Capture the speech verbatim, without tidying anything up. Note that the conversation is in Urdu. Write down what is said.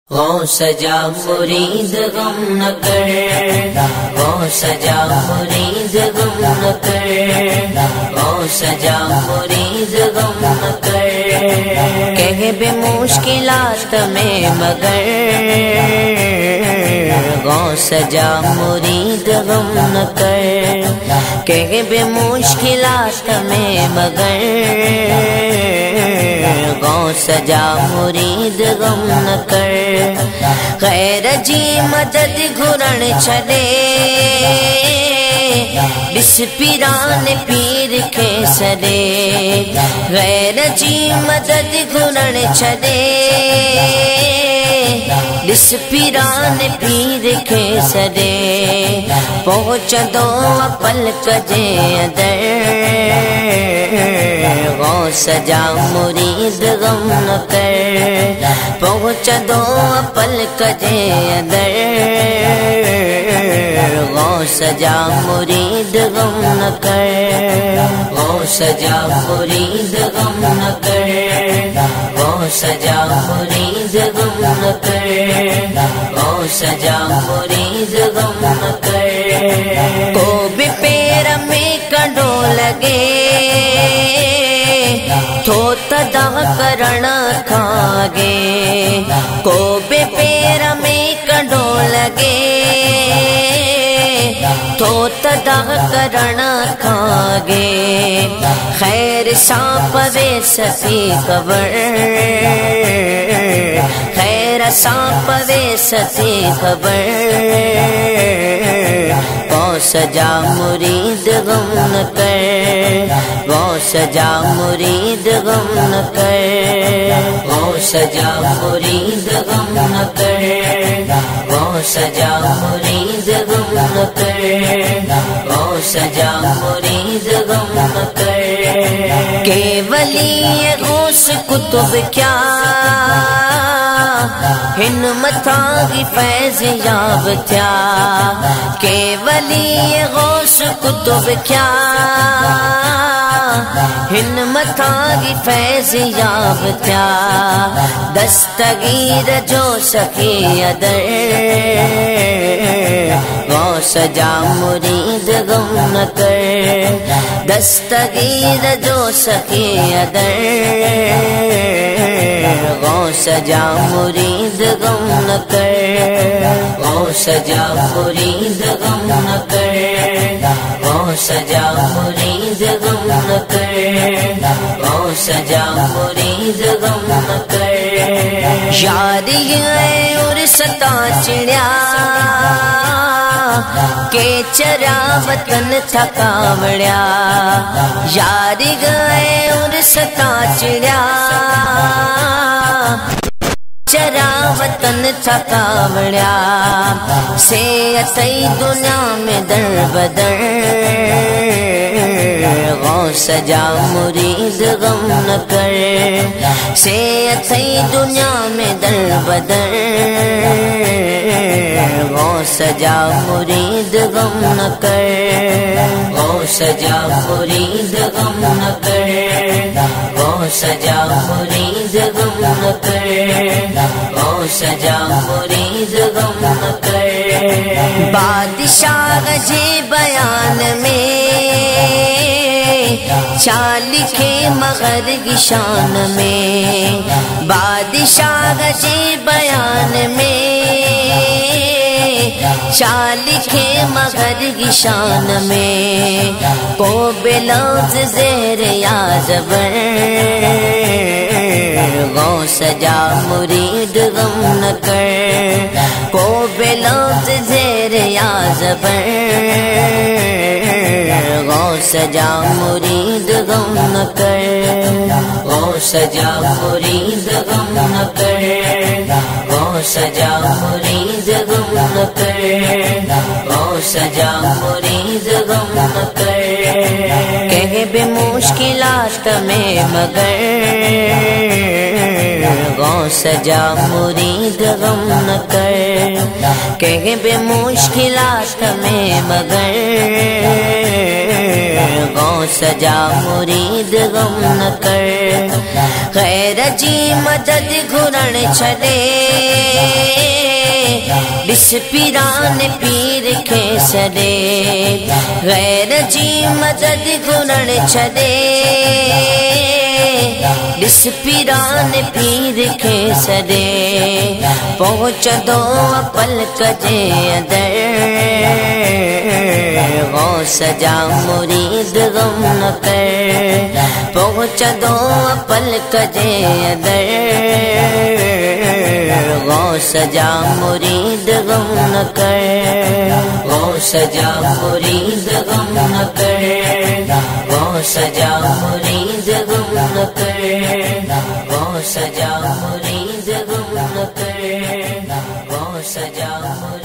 غوث جا مرید غم نہ کر، غوث جا مرید غم نہ کر، غوث جا مرید غم نہ کر، کہے بے مشکلات میں مگر، غوث جا مرید غم نہ کر، کہے بے مشکلات میں مگر، غوث جا مرید غم نہ کر، غیر جی مدد گھرن چلے، بس پیران پیر کے سرے، غیر جی مدد گھرن چلے، بس پیران پیر کے سرے، پہنچ دو پلک جے ادر، غوث جا مرید غم نہ کر، پہنچ دو پلک جے ادر، غوث جا مرید غم نہ کر، غوث جا مرید غم نہ کر، غوث جا مرید غم نہ کر، غوث جا مرید غم نہ کر، کو بھی پیر میں کنڈو لگے، تو تدا کرنا کھاگے، کو بے پیر میں کنڈو لگے، تو تدا کرنا کھاگے، خیر سانپ وے سفی قبر، خیر سانپ وے سفی قبر، غوث جا مرید غم نہ کر، غوث جا مرید غم نہ کر، غوث جا مرید غم نہ کر، غوث جا مرید غم نہ کر، غوث جا مرید غم نہ کر، کہ ولی غوث کتب کیا ہن متاغی فیض یاب تھیا، کہ ولی غوث کتب کیا ہن متاغی فیض یاب تھیا، دستگیر جو سخی ادر، غوث جا مرید غم نہ کر، دستگیر جو سخی ادر، غوث جا مرید غم نہ کر، غوث جا مرید غم نہ کر، غوث جا مرید غم نہ کر، غوث جا مرید غم نہ کر، یاری ہے اور ستا چڑیا، کہ چرا وطن تھا کاوڑیا، یاری گئے اور ستا چڑیا، چرا وطن تھا کاوڑیا، سے اتی دنیا میں در بدر، غوث جا مرید غم نہ کر، سے اتی دنیا میں در بدر، غوث جا مرید غم نہ کر، غوث جا مرید غم نہ کر، غوث جا مرید غم نہ کر، غوث جا مرید غم نہ کر، بادشاہ جے بیان میں چال لکھے مغر کی شان میں، بادشاہ جے بیان میں چال لکھے مغر کی شان میں، کو بلوز زیر یا زبر، غوث جا مرید غم نہ کر، کو بلوز زیر یا زبر، غوث جا مرید غم نہ کر، غوث جا مرید غم نہ کر، غوث جا مرید غم نہ کر، غوث جا مرید غم نہ کر، کہے بے مشکلات میں مگر، غوث جا مرید غم نہ کر، کہے بے مشکلات میں مگر، غوث جا مرید غم نہ کر، غیر جی مدد گھرن چلے جس پیران پیر کے سدے غیر جی مدد گرن چھدے جس پیران پیر کے سدے پہنچ دو پلک جے اندر غوث جا مرید غم نہ کر پہنچ دو پلک جے اندر غوث جا مرید غم نہ کر غوث جا مرید غم نہ کر غوث جا مرید غم نہ کر غوث جا مرید غم نہ کر غوث جا مرید